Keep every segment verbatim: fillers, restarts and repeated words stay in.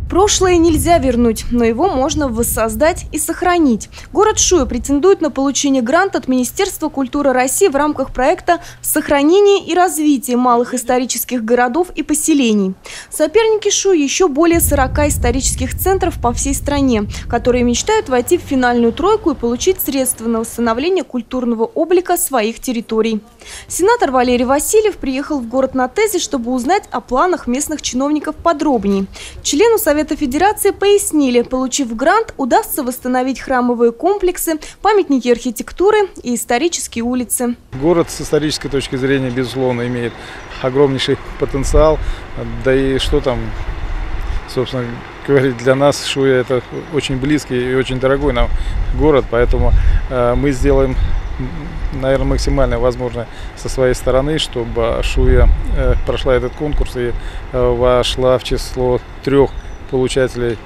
Прошлое нельзя вернуть, но его можно воссоздать и сохранить. Город Шуя претендует на получение гранта от Министерства культуры России в рамках проекта «Сохранение и развитие малых исторических городов и поселений». Соперники Шуи еще более сорока исторических центров по всей стране, которые мечтают войти в финальную тройку и получить средства на восстановление культурного облика своих территорий. Сенатор Валерий Васильев приехал в город на ТЭЗе, чтобы узнать о планах местных чиновников подробнее. Члену Совета Федерации пояснили, получив грант, удастся восстановить храмовые комплексы, памятники архитектуры и исторические улицы. Город с исторической точки зрения, безусловно, имеет огромнейший потенциал. Да и что там, собственно, говорить, для нас Шуя — это очень близкий и очень дорогой нам город, поэтому э, мы сделаем, наверное, максимально возможное со своей стороны, чтобы Шуя э, прошла этот конкурс и э, вошла в число трех получателей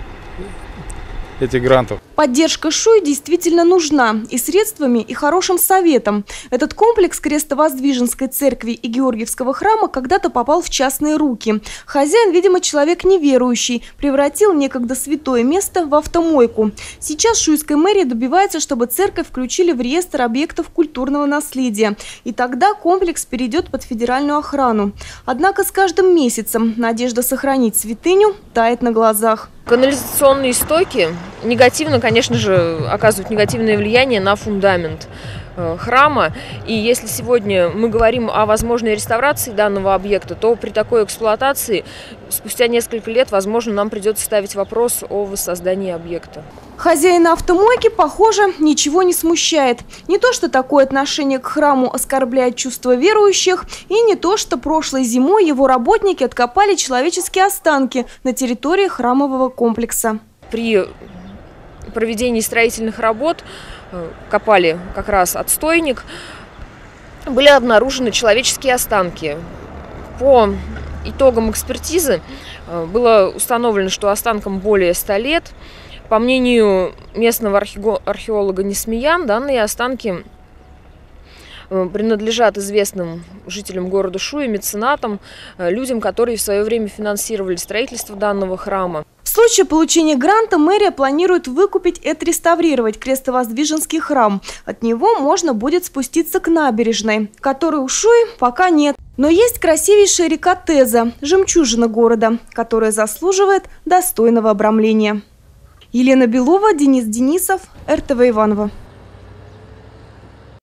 этих грантов. Поддержка Шуи действительно нужна и средствами, и хорошим советом. Этот комплекс Крестовоздвиженской церкви и Георгиевского храма когда-то попал в частные руки. Хозяин, видимо, человек неверующий, превратил некогда святое место в автомойку. Сейчас Шуйская мэрия добивается, чтобы церковь включили в реестр объектов культурного наследия. И тогда комплекс перейдет под федеральную охрану. Однако с каждым месяцем надежда сохранить святыню тает на глазах. Канализационные стоки негативно, конечно же, оказывают негативное влияние на фундамент храма. И если сегодня мы говорим о возможной реставрации данного объекта, то при такой эксплуатации спустя несколько лет, возможно, нам придется ставить вопрос о воссоздании объекта. Хозяина автомойки, похоже, ничего не смущает. Не то, что такое отношение к храму оскорбляет чувства верующих, и не то, что прошлой зимой его работники откопали человеческие останки на территории храмового комплекса. При проведении строительных работ копали как раз отстойник, были обнаружены человеческие останки. По итогам экспертизы было установлено, что останкам более ста лет. По мнению местного археолога Несмеян, данные останки принадлежат известным жителям города Шуя, меценатам, людям, которые в свое время финансировали строительство данного храма. В случае получения гранта мэрия планирует выкупить и отреставрировать Крестовоздвиженский храм. От него можно будет спуститься к набережной, которой у Шуи пока нет. Но есть красивейшая река Теза, жемчужина города, которая заслуживает достойного обрамления. Елена Белова, Денис Денисов, эр тэ вэ Иваново.